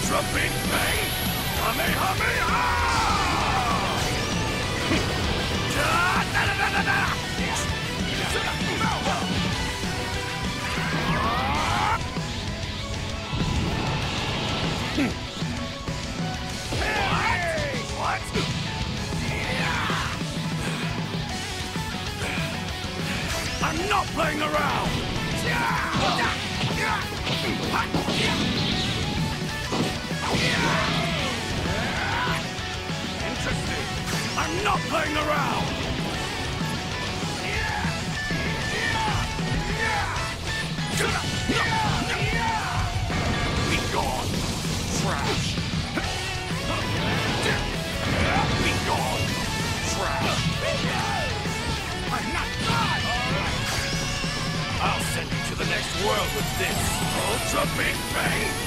Ultra Big Bang! Kamehameha! What? I'm not playing around! Interesting! I'm not playing around! Be gone! Trash! Be gone! Trash! I'm not done! I'll send you to the next world with this! Ultra Big Bang!